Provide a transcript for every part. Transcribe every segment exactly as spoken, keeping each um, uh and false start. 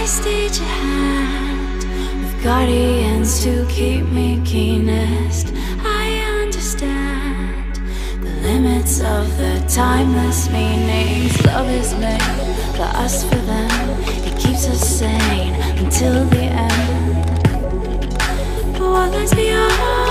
I stayed your hand with guardians to keep me keenest. I understand the limits of the timeless meanings. Love is made for us, for them. It keeps us sane until the end. But what lies beyond?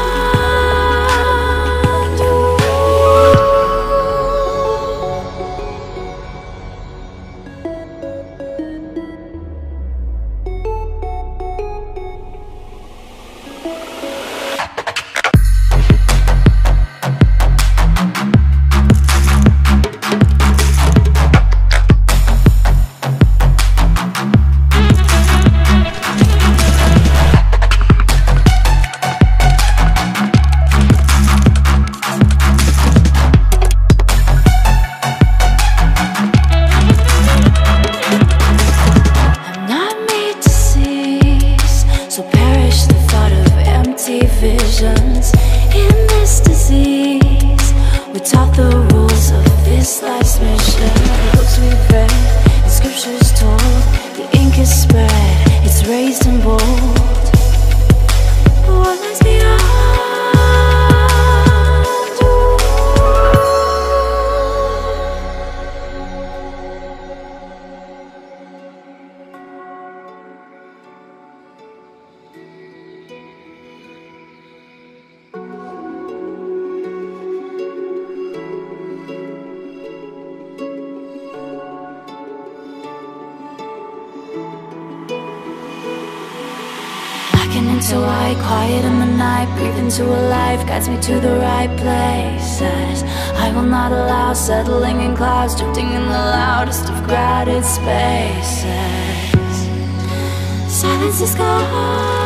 Visions in this disease. We're taught the rules of this life's mission. The books we've read, the scriptures told, the ink is spread, it's raised in bold. But what lies beyond? Into I quiet in the night, breathe into a life, guides me to the right places. I will not allow settling in clouds, drifting in the loudest of crowded spaces. Silence is gone.